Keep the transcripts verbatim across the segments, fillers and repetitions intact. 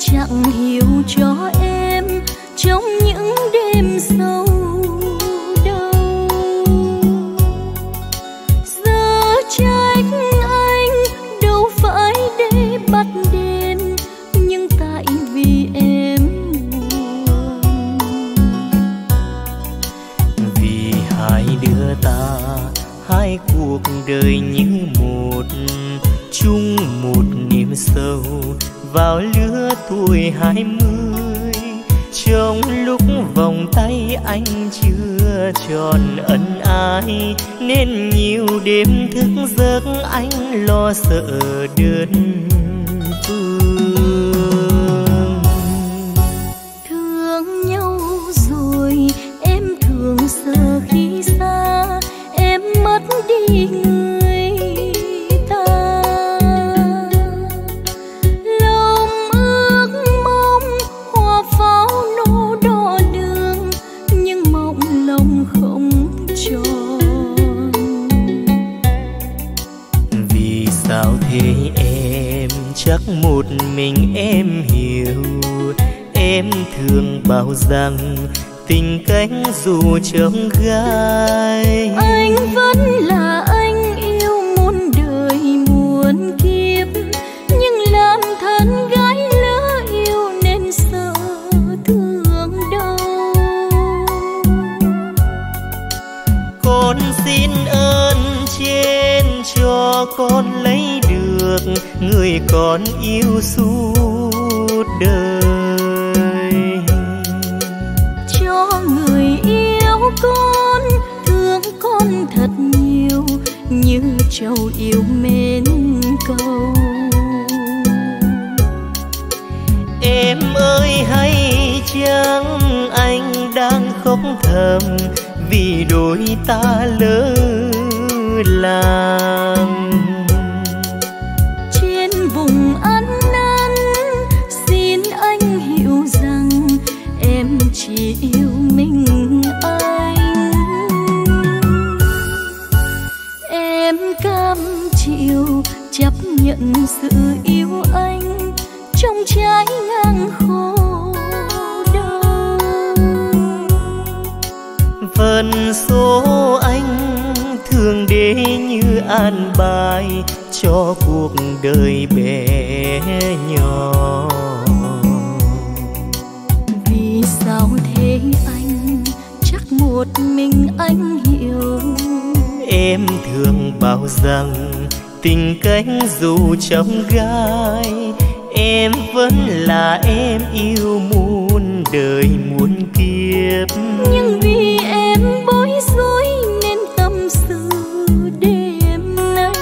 chẳng hiểu cho em trong những đêm sâu đau. Giờ trách anh đâu phải để bắt đền, nhưng tại vì em buồn. Vì hai đứa ta hai cuộc đời như một, chung một niềm sâu vào lứa tuổi hai mươi. Trong lúc vòng tay anh chưa tròn ân ái, nên nhiều đêm thức giấc anh lo sợ đơn phương. Thương nhau rồi em thường sợ khi xa, em mất đi người ta. Lòng ước mong hoa pháo nổ đỏ đường, nhưng mộng lòng không tròn. Vì sao thế em, chắc một mình em hiểu. Em thường bảo rằng tình cánh dù chông gai, Anh vẫn là anh yêu muôn đời muôn kiếp, nhưng làm thân gái lỡ yêu nên sợ thương đau. con xin ơn trên cho con lấy được người con yêu suốt đời. Cho người yêu con, thương con thật nhiều, như trầu yêu mến câu. Em ơi hay chăng anh đang khóc thầm, vì đôi ta lỡ làng. Trên vùng ăn năn xin anh hiểu rằng em chỉ yêu mình anh. Em cam chịu chấp nhận sự yêu anh trong trái ngang khổ đau. Phần số anh thường để như an bài cho cuộc đời bé nhỏ. Vì sao thế anh, chắc một mình anh hiểu. Em thường bảo rằng tình cánh dù trong gai, em vẫn là em yêu muôn đời muôn kiếp. Nhưng vì em bối rối nên tâm sự đêm nay.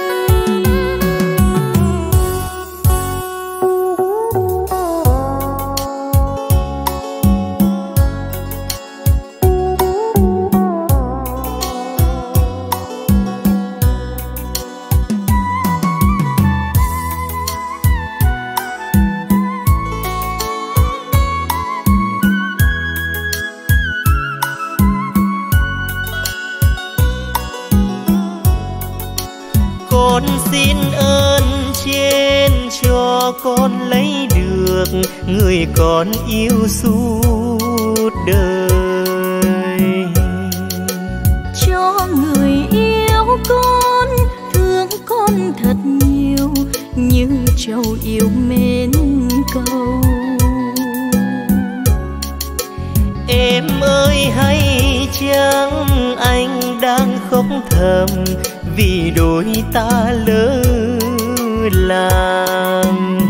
Con xin ơn trên cho con lấy được người con yêu suốt đời. Cho người yêu con, thương con thật nhiều, như trầu yêu mến câu. Em ơi hay chăng anh đang khóc thầm, vì đôi ta lỡ làng.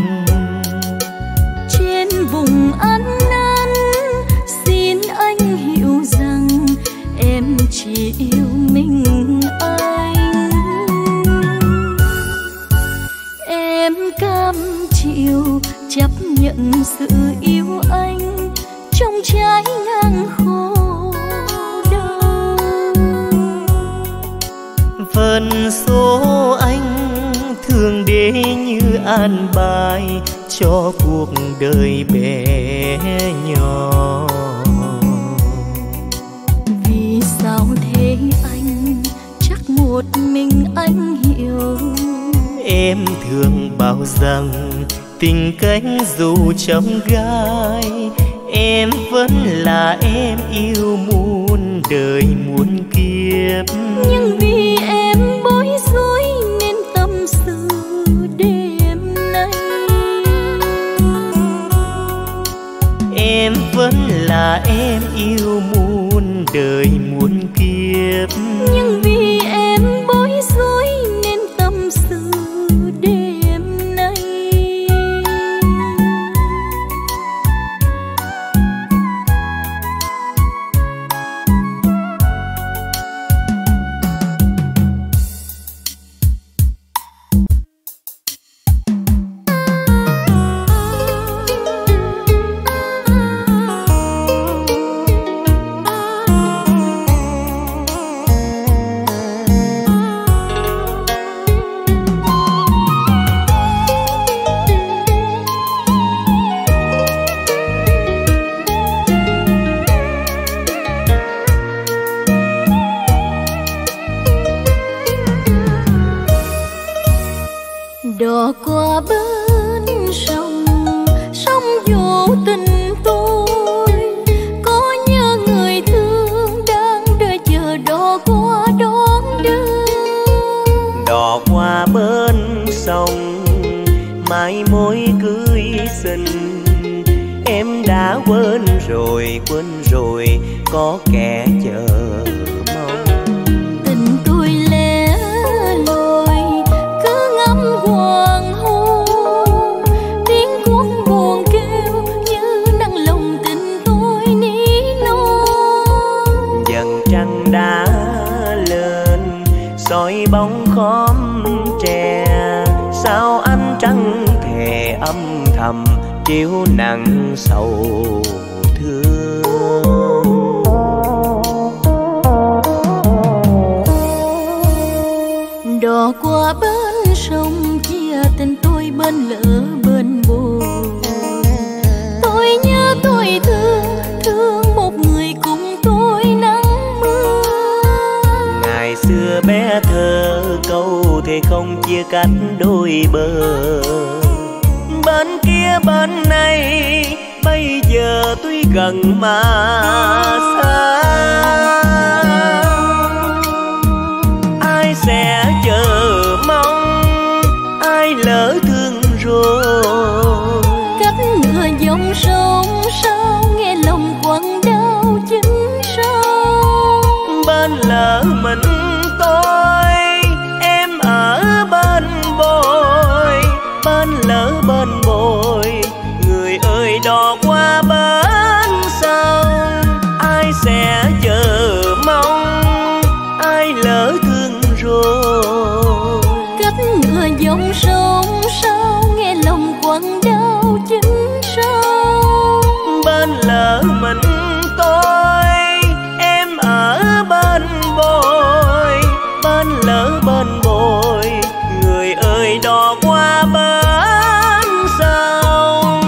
Trên vùng ăn năn xin anh hiểu rằng em chỉ yêu mình anh. Em cam chịu chấp nhận sự yêu anh trong trái ngang khổ đau. Phần số anh thường để như an bài cho cuộc đời bé nhỏ. Vì sao thế anh, chắc một mình anh hiểu. Em thường bảo rằng tình cánh dù trong gai, em vẫn là em yêu muôn đời muôn kiếp. Nhưng vì em bối rối nên tâm sự đêm nay. Em vẫn là em yêu muôn đời muôn kiếp. Nhưng vì em bối rối nên tâm sự đêm nay. Đò qua bên sông, sông vô tình tôi có nhớ người thương đang đợi chờ đò qua đón đưa. Đò qua bên sông, mai mối cưới xin, em đã quên rồi quên rồi có kẻ chờ mong. Tình tôi lẻ loi cứ ngắm hoàng hôn, tiếng cuống buồn kêu như nặng lòng tình tôi ní non. Dần trăng đã lên soi bóng khóm tre, sao ánh trăng thề âm thầm chiếu nặng sầu thương. Đò qua bên sông chia tình tôi bên lỡ bên buồn. Tôi nhớ tôi thương, thương một người cùng tôi nắng mưa. Ngày xưa bé thơ câu thề không chia cách đôi bờ. Bên kia bên này bây giờ tuy gần mà xa. Ai sẽ chờ mong, ai lỡ thương rồi. Cách ngựa dòng sông sao nghe lòng quặn đau chính sao. Bên lỡ mình tôi, em ở bên bồi. Bên lỡ bên bồi, người ơi đò qua bên sông. Ai sẽ chờ mong, ai lỡ thương rồi. Cách ngựa dòng sông sao nghe lòng quặn đau chính sao. Bên lỡ mình tôi, em ở bên bồi. Bên lỡ bên bồi, người ơi đò qua bên sông.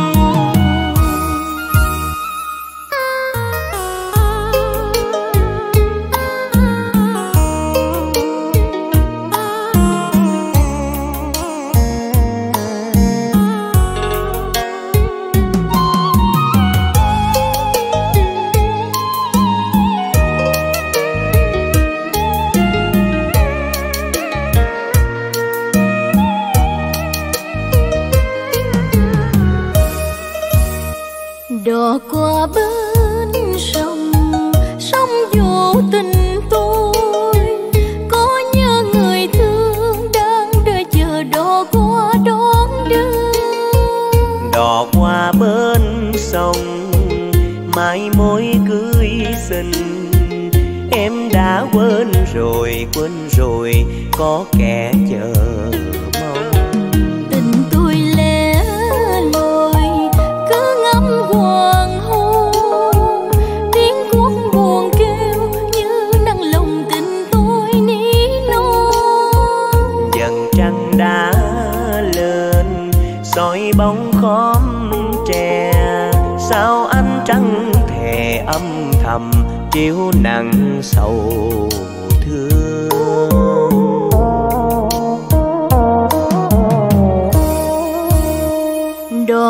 Đò qua bên sông, sông vô tình tôi có nhớ người thương đang đợi chờ đò qua đón đưa. Đò qua bên sông, mai mối cưới xin, em đã quên rồi quên rồi có kẻ chờ mong. Tình tôi lẻ loi cứ ngắm hoàng hôn, tiếng cuống buồn kêu như nặng lòng tình tôi ní non. Dần trăng đã lên soi bóng khóm tre, sao ánh trăng thề âm thầm chiếu nặng sầu thương.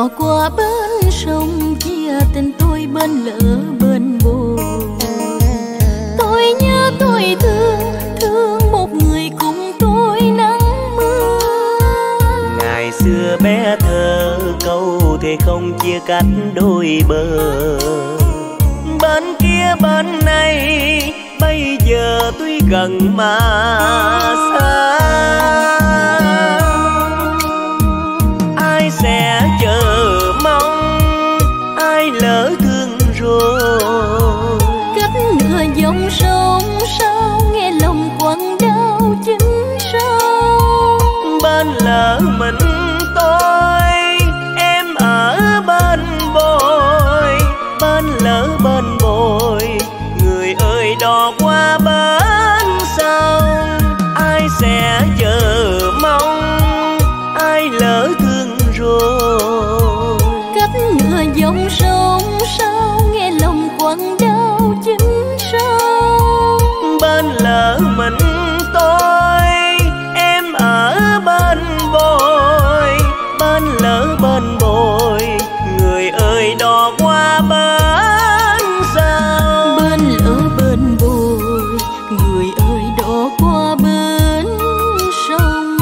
đò qua bên sông, chia tình tôi bên lỡ bên bồi. Tôi nhớ tôi thương, thương một người cùng tôi nắng mưa. Ngày xưa bé thơ câu thề không chia cách đôi bờ. Bên kia bên này bây giờ tuy gần mà xa. Ai sẽ chờ mong, ai lỡ thương rồi. Cách nửa dòng sông sao nghe lòng quặn đau chính sao. Bên lỡ mình tôi, em ở bên bồi. Bên lỡ bên bồi, người ơi đò qua bên sông. Ai sẽ chờ mong, ai lỡ thương rồi. Cách nửa dòng sông sao nghe lòng quặn đau chính sao. Bên lỡ mình tôi, em ở bên bồi. Bên lỡ bên bồi, người ơi đò qua bên sông. Bên lỡ bên bồi, người ơi đò qua bên sông.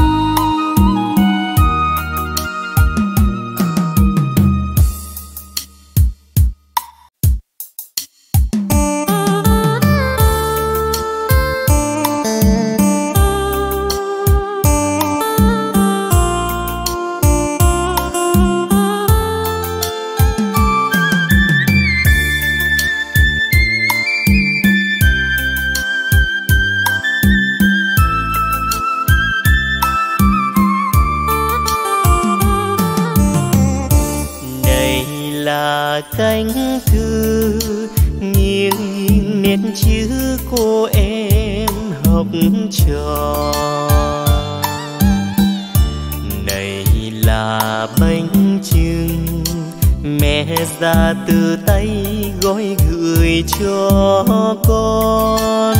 Cánh thư nghiêng nghiêng nét chữ cô em học trò. Này là bánh chưng mẹ ra từ tay gói gửi cho con.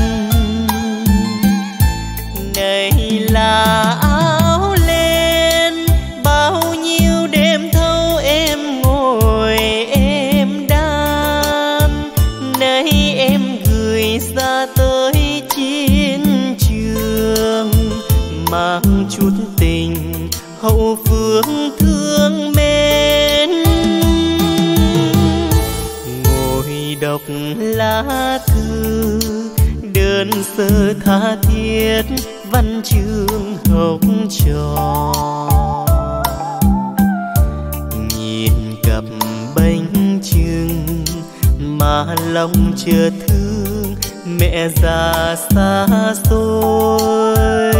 Này là áo len bao nhiêu đêm thâu em ngồi em đan. Nay em gửi ra tới chiến trường, mang chút tình hậu phương thương mến. Ngồi đọc lá thư đơn sơ tha thiết văn chương học trò. Nhìn cặp bánh chưng mà lòng chưa thương mẹ già xa xôi.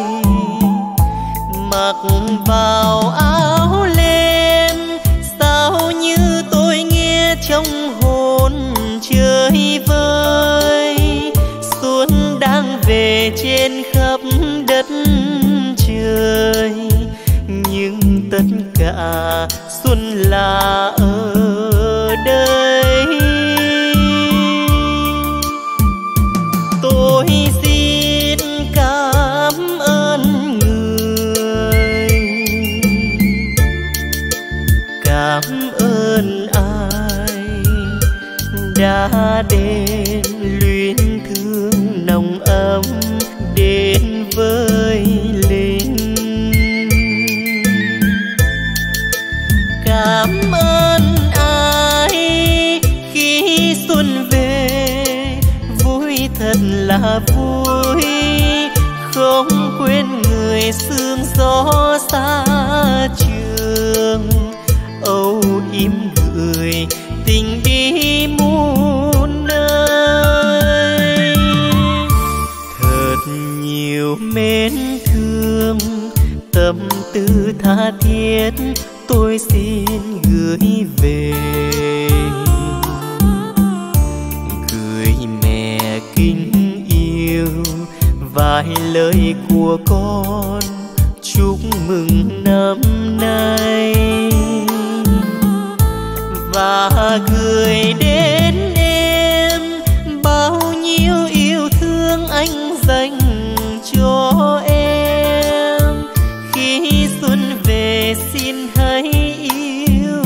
Mặc vào áo len sao như tôi nghe trong hồn chơi vơi. Xuân đang về trên khắp đất trời, nhưng tất cả xuân là ở đây. Tôi xin cảm ơn người, cảm ơn ai đã đến luyến thương nồng ấm đến với linh. Cảm ơn ai khi xuân về vui thật là vui. Không quên người sương gió xa trường, âu yếm gửi tình đi muôn nơi. Thật nhiều mến thương tâm tư tha thiết tôi xin gửi về. Gửi mẹ kính yêu vài lời của con chúc mừng năm nay. Và gửi đến em bao nhiêu yêu thương anh dành cho em. Khi xuân về xin hãy yêu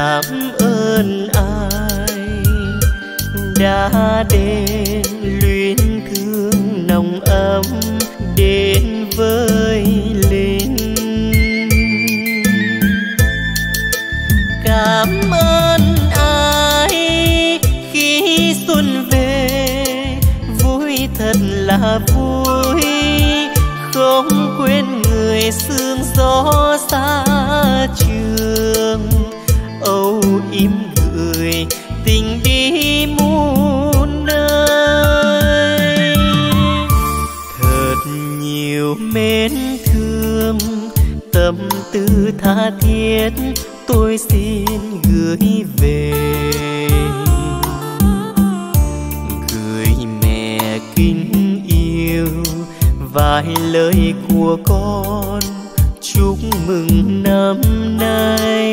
cảm ơn ai đã đến luyến thương nồng ấm đến với Linh. Cảm ơn ai khi xuân về vui thật là vui, không quên người sương gió xa trường, âu yếm gửi tình đi muôn nơi. Thật nhiều mến thương tâm tư tha thiết tôi xin gửi về, gửi mẹ kính yêu vài lời của con chúc mừng năm nay,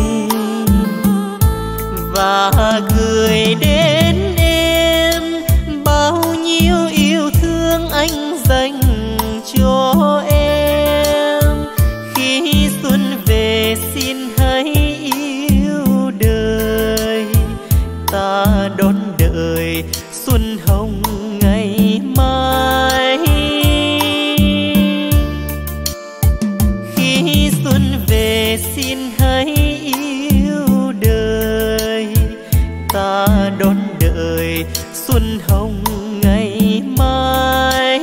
và gửi đến em bao nhiêu yêu thương anh dành cho em. Khi xuân về xin hãy yêu đời, ta đón đợi xuân hồng ngày mai. Khi xuân về xin hãy yêu đời, ta đón đợi xuân hồng ngày mai.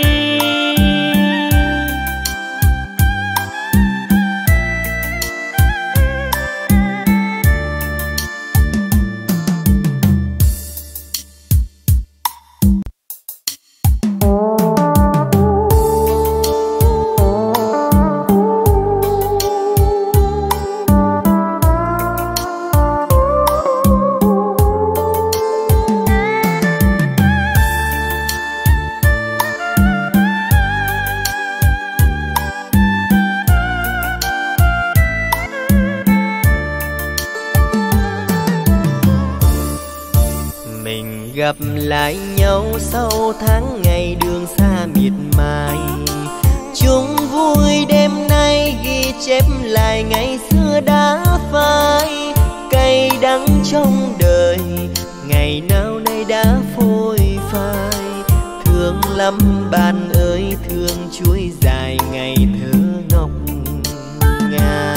Gặp lại nhau sau tháng ngày đường xa miệt mài, chung vui đêm nay ghi chép lại ngày xưa đã phai. Cay đắng trong đời ngày nào nay đã phôi phai, thương lắm bạn ơi thương chuối dài ngày thơ ngọc ngà.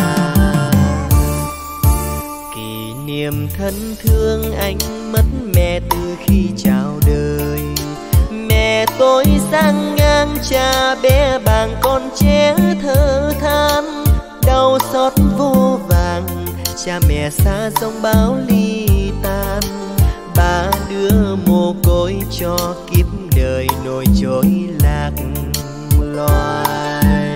Kỷ niệm thân thương anh mất mẹ từ khi chào đời, mẹ tôi sang ngang cha bé bàng con trẻ thơ than, đau xót vô vàng cha mẹ xa dòng bão ly tan. Ba đứa mồ côi cho kiếp đời nổi trôi lạc loài.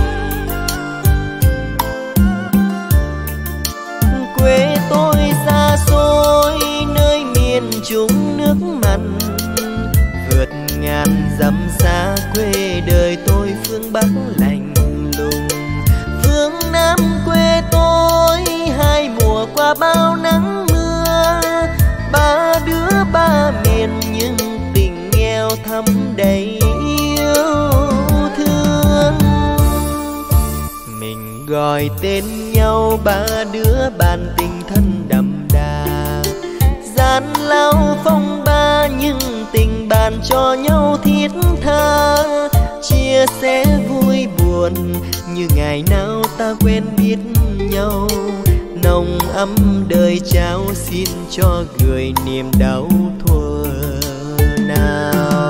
Quê tôi xa xôi nơi miền trung nước mặn, vượt ngàn dặm xa quê đời tôi phương Bắc lạnh lùng. Phương Nam quê tôi hai mùa qua bao nắng mưa, ba đứa ba miền nhưng tình nghèo thắm đầy yêu thương. Mình gọi tên nhau ba đứa bàn tình thân đậm đà, gian lao phong ba nhưng tình bàn cho nhau thiết tha, chia sẻ vui buồn như ngày nào ta quen biết nhau. Nồng ấm đời trao xin cho gửi niềm đau thuở nào.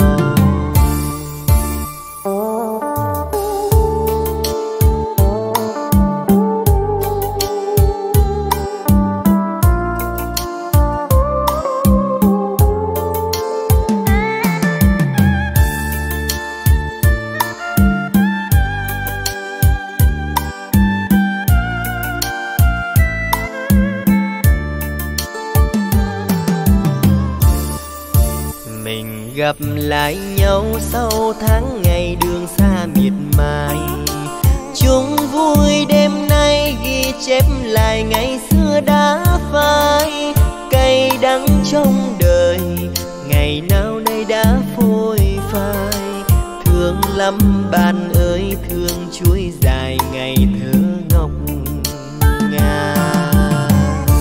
Gặp lại nhau sau tháng ngày đường xa miệt mài, chung vui đêm nay ghi chép lại ngày xưa đã phai. Cay đắng trong đời ngày nào nay đã phôi phai, thương lắm bạn ơi thương chuối dài ngày thơ ngọc ngà.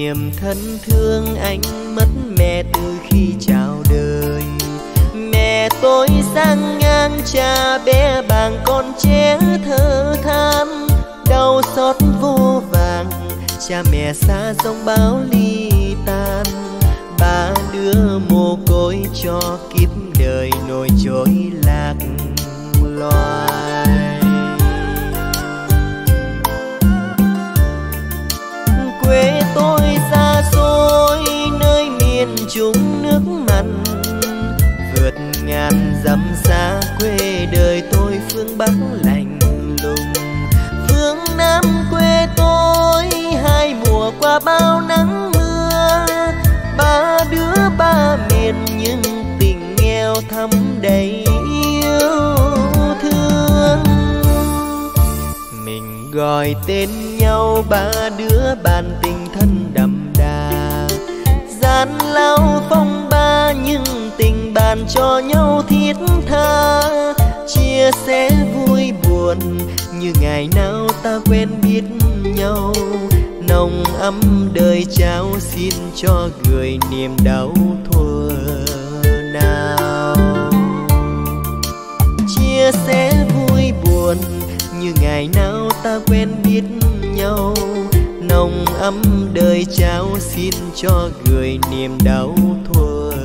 niềm thân thương anh mất mẹ từ khi chào đời. Mẹ tôi sang ngang cha bé bàng con trẻ thơ than, đau xót vô vàng cha mẹ xa dòng bão ly tan. Ba đứa mồ côi cho kiếp đời nổi trôi lạc loài. Quê tôi xa xôi nơi miền trung nước mặn, vượt ngàn dặm xa quê đời tôi phương Bắc lạnh lùng. Phương Nam quê tôi hai mùa qua bao nắng mưa, ba đứa ba miền nhưng tình nghèo thắm đầy yêu thương. Mình gọi tên nhau ba đứa bàn tình thân đậm đà, gian lao phong ba nhưng tình bàn cho nhau thiết tha. Chia sẻ vui buồn như ngày nào ta quen biết nhau, nồng ấm đời trao xin cho người niềm đau thuở nào. Chia sẻ vui buồn như ngày nào ta quen biết nhau, nồng ấm đời trao xin cho người niềm đau thuở